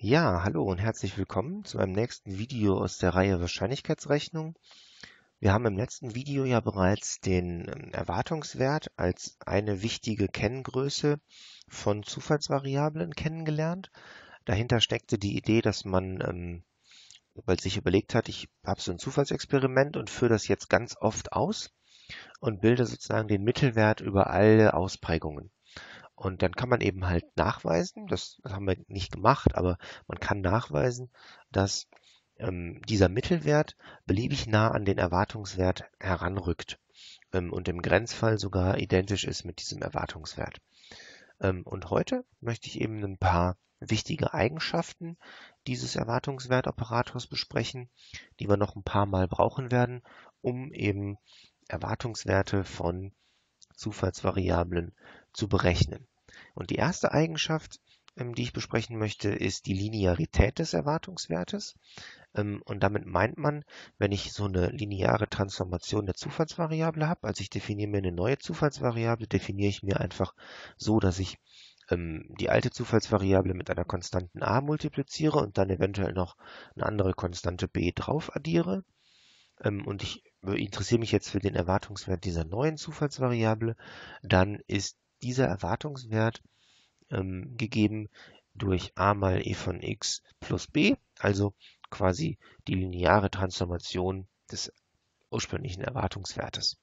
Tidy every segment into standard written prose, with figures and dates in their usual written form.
Ja, hallo und herzlich willkommen zu meinem nächsten Video aus der Reihe Wahrscheinlichkeitsrechnung. Wir haben im letzten Video ja bereits den Erwartungswert als eine wichtige Kenngröße von Zufallsvariablen kennengelernt. Dahinter steckte die Idee, dass man weil sich überlegt hat, ich habe so ein Zufallsexperiment und führe das jetzt ganz oft aus und bilde sozusagen den Mittelwert über alle Ausprägungen. Und dann kann man eben halt nachweisen, das haben wir nicht gemacht, aber man kann nachweisen, dass dieser Mittelwert beliebig nah an den Erwartungswert heranrückt und im Grenzfall sogar identisch ist mit diesem Erwartungswert. Und heute möchte ich eben ein paar wichtige Eigenschaften dieses Erwartungswertoperators besprechen, die wir noch ein paar Mal brauchen werden, um eben Erwartungswerte von Zufallsvariablen zu berechnen. Und die erste Eigenschaft, die ich besprechen möchte, ist die Linearität des Erwartungswertes. Und damit meint man, wenn ich so eine lineare Transformation der Zufallsvariable habe, also ich definiere mir eine neue Zufallsvariable, definiere ich mir einfach so, dass ich die alte Zufallsvariable mit einer konstanten a multipliziere und dann eventuell noch eine andere Konstante b drauf addiere. Und ich interessiere mich jetzt für den Erwartungswert dieser neuen Zufallsvariable, dann ist dieser Erwartungswert gegeben durch a mal e von x plus b, also quasi die lineare Transformation des ursprünglichen Erwartungswertes.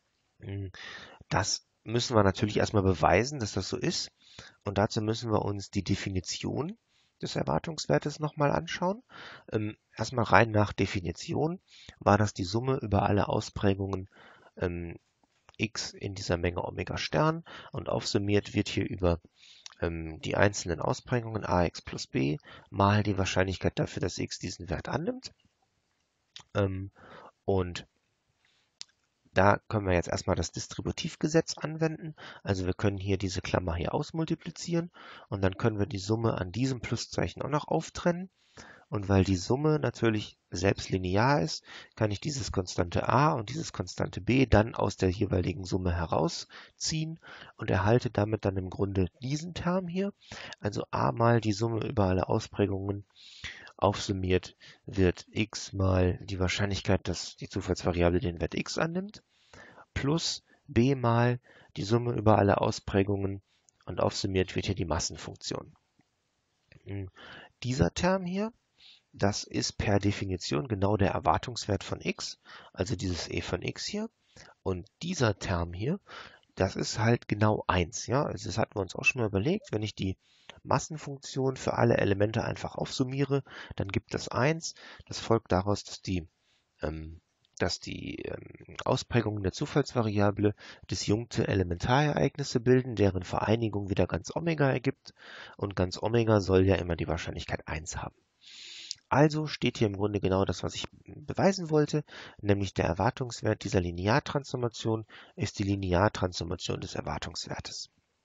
Das müssen wir natürlich erstmal beweisen, dass das so ist. Und dazu müssen wir uns die Definition des Erwartungswertes nochmal anschauen. Erstmal rein nach Definition war das die Summe über alle Ausprägungen x in dieser Menge Omega Stern und aufsummiert wird hier über die einzelnen Ausprägungen ax plus b mal die Wahrscheinlichkeit dafür, dass x diesen Wert annimmt. Und da können wir jetzt erstmal das Distributivgesetz anwenden. Also wir können hier diese Klammer hier ausmultiplizieren und dann können wir die Summe an diesem Pluszeichen auch noch auftrennen. Und weil die Summe natürlich selbst linear ist, kann ich dieses Konstante a und dieses Konstante b dann aus der jeweiligen Summe herausziehen und erhalte damit dann im Grunde diesen Term hier. Also a mal die Summe über alle Ausprägungen aufsummiert wird x mal die Wahrscheinlichkeit, dass die Zufallsvariable den Wert x annimmt, plus b mal die Summe über alle Ausprägungen und aufsummiert wird hier die Massenfunktion. Dieser Term hier, das ist per Definition genau der Erwartungswert von x, also dieses e von x hier. Und dieser Term hier, das ist halt genau 1. Ja? Also das hatten wir uns auch schon mal überlegt. Wenn ich die Massenfunktion für alle Elemente einfach aufsummiere, dann gibt es 1. Das folgt daraus, dass die Ausprägungen der Zufallsvariable disjunkte Elementarereignisse bilden, deren Vereinigung wieder ganz Omega ergibt. Und ganz Omega soll ja immer die Wahrscheinlichkeit 1 haben. Also steht hier im Grunde genau das, was ich beweisen wollte, nämlich der Erwartungswert dieser Lineartransformation ist die Lineartransformation des Erwartungswertes.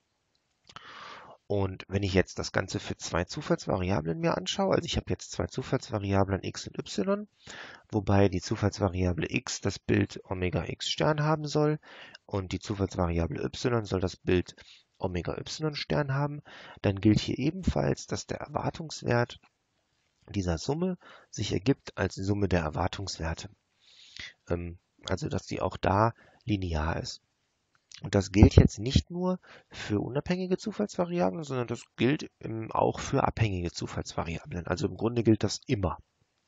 Und wenn ich jetzt das Ganze für zwei Zufallsvariablen mir anschaue, also ich habe jetzt zwei Zufallsvariablen x und y, wobei die Zufallsvariable x das Bild Omega x Stern haben soll und die Zufallsvariable y soll das Bild Omega y Stern haben, dann gilt hier ebenfalls, dass der Erwartungswert dieser Summe sich ergibt als Summe der Erwartungswerte. Also dass die auch da linear ist. Und das gilt jetzt nicht nur für unabhängige Zufallsvariablen, sondern das gilt auch für abhängige Zufallsvariablen. Also im Grunde gilt das immer.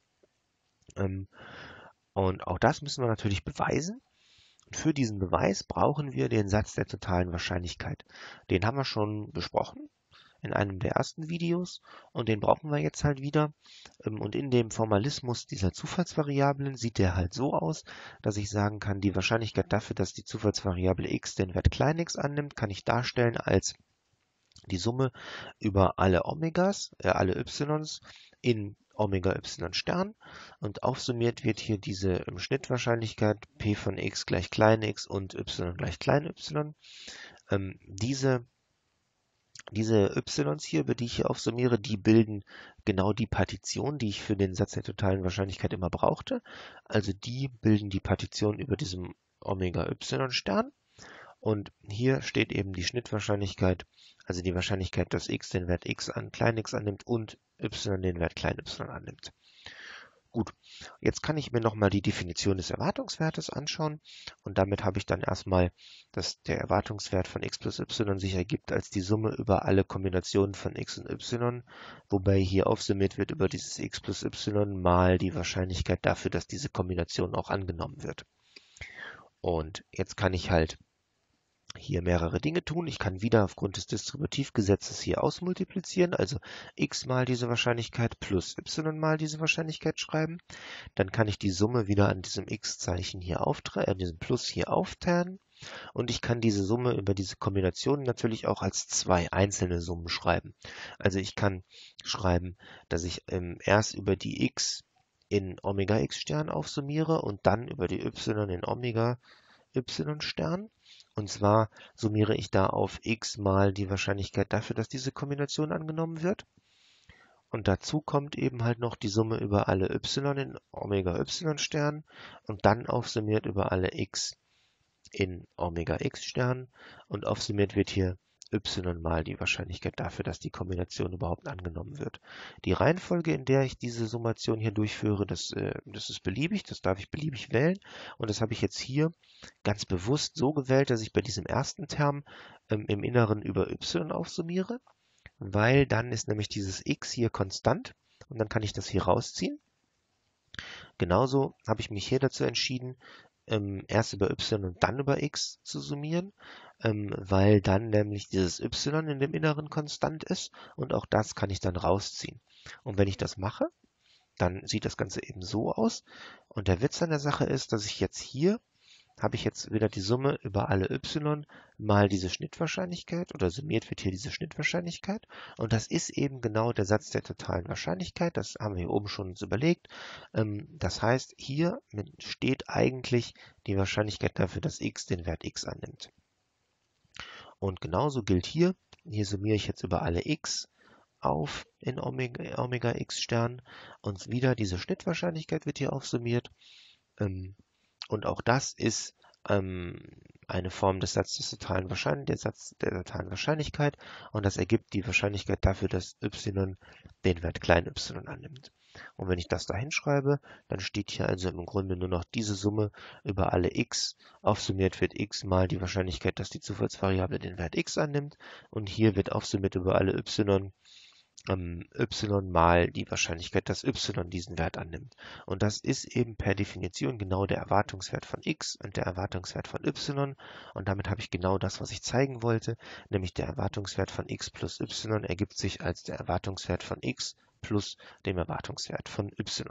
Und auch das müssen wir natürlich beweisen. Und für diesen Beweis brauchen wir den Satz der totalen Wahrscheinlichkeit. Den haben wir schon besprochen in einem der ersten Videos und den brauchen wir jetzt halt wieder. Und in dem Formalismus dieser Zufallsvariablen sieht der halt so aus, dass ich sagen kann, die Wahrscheinlichkeit dafür, dass die Zufallsvariable x den Wert klein x annimmt, kann ich darstellen als die Summe über alle Omegas, alle y's in Omega y Stern und aufsummiert wird hier diese Schnittwahrscheinlichkeit p von x gleich klein x und y gleich klein y. Diese y's hier, über die ich hier aufsummiere, die bilden genau die Partition, die ich für den Satz der totalen Wahrscheinlichkeit immer brauchte. Also die bilden die Partition über diesem Omega y Stern. Und hier steht eben die Schnittwahrscheinlichkeit, also die Wahrscheinlichkeit, dass x den Wert klein x annimmt und y den Wert klein y annimmt. Gut, jetzt kann ich mir nochmal die Definition des Erwartungswertes anschauen und damit habe ich dann erstmal, dass der Erwartungswert von x plus y sich ergibt als die Summe über alle Kombinationen von x und y, wobei hier aufsummiert wird über dieses x plus y mal die Wahrscheinlichkeit dafür, dass diese Kombination auch angenommen wird. Und jetzt kann ich halt hier mehrere Dinge tun. Ich kann wieder aufgrund des Distributivgesetzes hier ausmultiplizieren, also x mal diese Wahrscheinlichkeit plus y mal diese Wahrscheinlichkeit schreiben. Dann kann ich die Summe wieder an diesem x-Zeichen hier diesem Plus hier aufteilen. Und ich kann diese Summe über diese Kombination natürlich auch als zwei einzelne Summen schreiben. Also ich kann schreiben, dass ich erst über die x in Omega x Stern aufsummiere und dann über die y in Omega y Stern. Und zwar summiere ich da auf x mal die Wahrscheinlichkeit dafür, dass diese Kombination angenommen wird. Und dazu kommt eben halt noch die Summe über alle y in Omega y Stern und dann aufsummiert über alle x in Omega x Stern und aufsummiert wird hier y mal die Wahrscheinlichkeit dafür, dass die Kombination überhaupt angenommen wird. Die Reihenfolge, in der ich diese Summation hier durchführe, das ist beliebig, das darf ich beliebig wählen und das habe ich jetzt hier ganz bewusst so gewählt, dass ich bei diesem ersten Term im Inneren über y aufsummiere, weil dann ist nämlich dieses x hier konstant und dann kann ich das hier rausziehen. Genauso habe ich mich hier dazu entschieden, erst über y und dann über x zu summieren, weil dann nämlich dieses y in dem Inneren konstant ist und auch das kann ich dann rausziehen. Und wenn ich das mache, dann sieht das Ganze eben so aus. Und der Witz an der Sache ist, dass ich jetzt hier habe ich jetzt wieder die Summe über alle y mal diese Schnittwahrscheinlichkeit oder summiert wird hier diese Schnittwahrscheinlichkeit. Und das ist eben genau der Satz der totalen Wahrscheinlichkeit. Das haben wir hier oben schon uns überlegt. Das heißt, hier steht eigentlich die Wahrscheinlichkeit dafür, dass x den Wert x annimmt. Und genauso gilt hier. Hier summiere ich jetzt über alle x auf in Omega x Stern. Und wieder diese Schnittwahrscheinlichkeit wird hier aufsummiert. Und auch das ist eine Form des Satzes der totalen Wahrscheinlichkeit und das ergibt die Wahrscheinlichkeit dafür, dass y den Wert klein y annimmt. Und wenn ich das da hinschreibe, dann steht hier also im Grunde nur noch diese Summe über alle x. Aufsummiert wird x mal die Wahrscheinlichkeit, dass die Zufallsvariable den Wert x annimmt und hier wird aufsummiert über alle y mal die Wahrscheinlichkeit, dass y diesen Wert annimmt. Und das ist eben per Definition genau der Erwartungswert von x und der Erwartungswert von y. Und damit habe ich genau das, was ich zeigen wollte, nämlich der Erwartungswert von x plus y ergibt sich als der Erwartungswert von x plus dem Erwartungswert von y.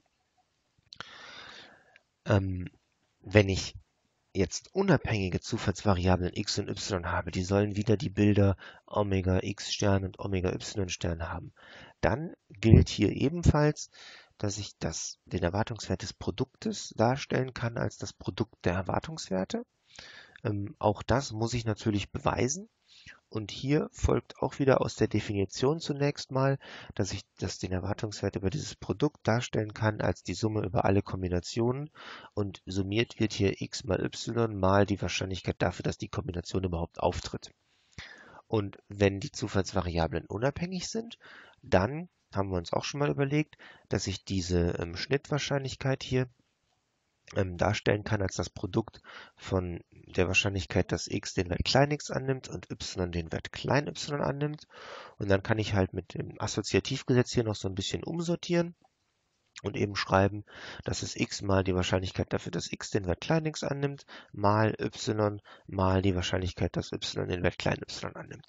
Wenn ich jetzt unabhängige Zufallsvariablen x und y habe, die sollen wieder die Bilder Omega x Stern und Omega y Stern haben, dann gilt hier ebenfalls, dass ich den Erwartungswert des Produktes darstellen kann als das Produkt der Erwartungswerte. Auch das muss ich natürlich beweisen. Und hier folgt auch wieder aus der Definition zunächst mal, dass ich den Erwartungswert über dieses Produkt darstellen kann als die Summe über alle Kombinationen und summiert wird hier x mal y mal die Wahrscheinlichkeit dafür, dass die Kombination überhaupt auftritt. Und wenn die Zufallsvariablen unabhängig sind, dann haben wir uns auch schon mal überlegt, dass ich diese Schnittwahrscheinlichkeit hier darstellen kann als das Produkt von der Wahrscheinlichkeit, dass x den Wert klein x annimmt und y den Wert klein y annimmt. Und dann kann ich halt mit dem Assoziativgesetz hier noch so ein bisschen umsortieren und eben schreiben, dass es x mal die Wahrscheinlichkeit dafür, dass x den Wert klein x annimmt, mal y mal die Wahrscheinlichkeit, dass y den Wert klein y annimmt.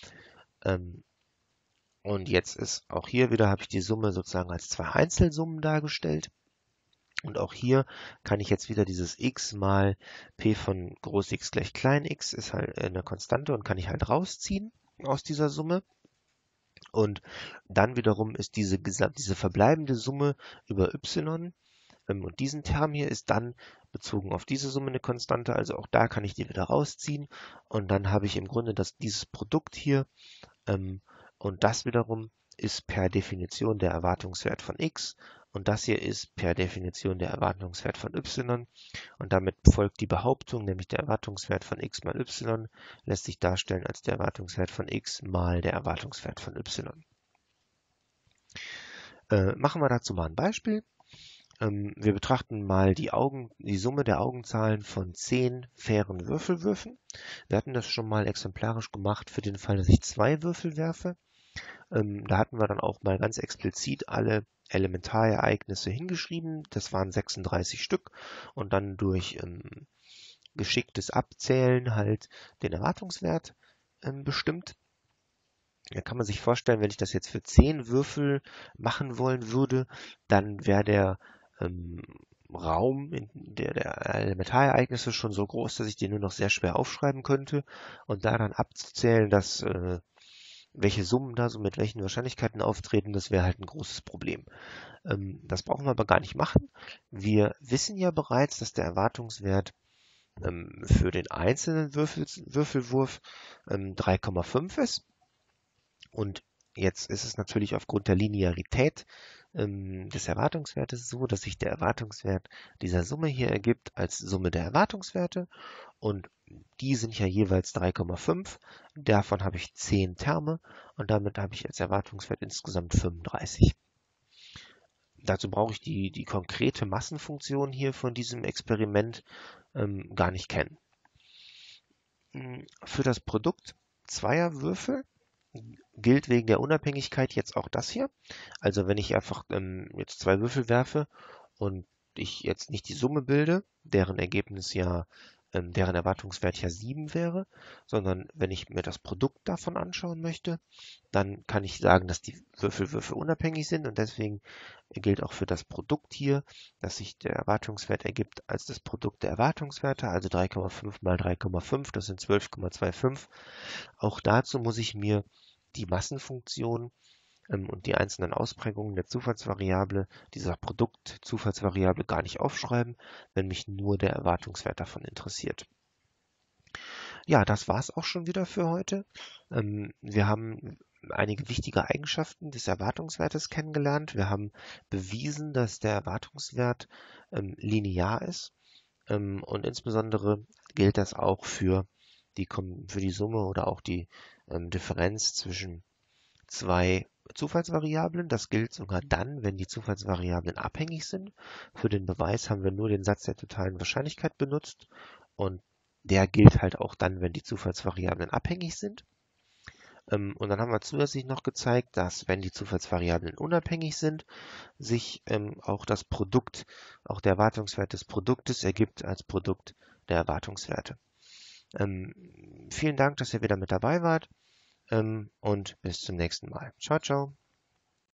Und jetzt ist auch hier wieder, habe ich die Summe sozusagen als zwei Einzelsummen dargestellt. Und auch hier kann ich jetzt wieder dieses x mal p von groß X gleich klein x ist halt eine Konstante und kann ich halt rausziehen aus dieser Summe. Und dann wiederum ist diese verbleibende Summe über y und diesen Term hier ist dann bezogen auf diese Summe eine Konstante, also auch da kann ich die wieder rausziehen. Und dann habe ich im Grunde dieses Produkt hier und das wiederum ist per Definition der Erwartungswert von x Und das hier ist per Definition der Erwartungswert von y. Und damit folgt die Behauptung, nämlich der Erwartungswert von x mal y lässt sich darstellen als der Erwartungswert von x mal der Erwartungswert von y. Machen wir dazu mal ein Beispiel. Wir betrachten mal die Summe der Augenzahlen von 10 fairen Würfelwürfen. Wir hatten das schon mal exemplarisch gemacht für den Fall, dass ich 2 Würfel werfe. Da hatten wir dann auch mal ganz explizit alle Elementarereignisse hingeschrieben. Das waren 36 Stück und dann durch geschicktes Abzählen halt den Erwartungswert bestimmt. Da kann man sich vorstellen, wenn ich das jetzt für 10 Würfel machen wollen würde, dann wäre der Raum der Elementarereignisse schon so groß, dass ich den nur noch sehr schwer aufschreiben könnte. Und da dann abzuzählen, dass welche Summen da so mit welchen Wahrscheinlichkeiten auftreten, das wäre halt ein großes Problem. Das brauchen wir aber gar nicht machen. Wir wissen ja bereits, dass der Erwartungswert für den einzelnen Würfelwurf 3,5 ist. Und jetzt ist es natürlich aufgrund der Linearität des Erwartungswertes so, dass sich der Erwartungswert dieser Summe hier ergibt als Summe der Erwartungswerte. Und die sind ja jeweils 3,5. Davon habe ich 10 Terme und damit habe ich als Erwartungswert insgesamt 35. Dazu brauche ich die konkrete Massenfunktion hier von diesem Experiment gar nicht kennen. Für das Produkt zweier Würfel gilt wegen der Unabhängigkeit jetzt auch das hier. Also wenn ich einfach jetzt 2 Würfel werfe und ich jetzt nicht die Summe bilde, deren Erwartungswert ja 7 wäre, sondern wenn ich mir das Produkt davon anschauen möchte, dann kann ich sagen, dass die Würfelwürfe unabhängig sind und deswegen gilt auch für das Produkt hier, dass sich der Erwartungswert ergibt als das Produkt der Erwartungswerte, also 3,5 mal 3,5, das sind 12,25. Auch dazu muss ich mir die Massenfunktion und die einzelnen Ausprägungen der Zufallsvariable, dieser Produktzufallsvariable gar nicht aufschreiben, wenn mich nur der Erwartungswert davon interessiert. Ja, das war's auch schon wieder für heute. Wir haben einige wichtige Eigenschaften des Erwartungswertes kennengelernt. Wir haben bewiesen, dass der Erwartungswert linear ist. Und insbesondere gilt das auch für die Summe oder auch die Differenz zwischen zwei Zufallsvariablen. Das gilt sogar dann, wenn die Zufallsvariablen abhängig sind. Für den Beweis haben wir nur den Satz der totalen Wahrscheinlichkeit benutzt und der gilt halt auch dann, wenn die Zufallsvariablen abhängig sind. Und dann haben wir zusätzlich noch gezeigt, dass wenn die Zufallsvariablen unabhängig sind, sich auch der Erwartungswert des Produktes ergibt als Produkt der Erwartungswerte. Vielen Dank, dass ihr wieder mit dabei wart und bis zum nächsten Mal. Ciao, ciao.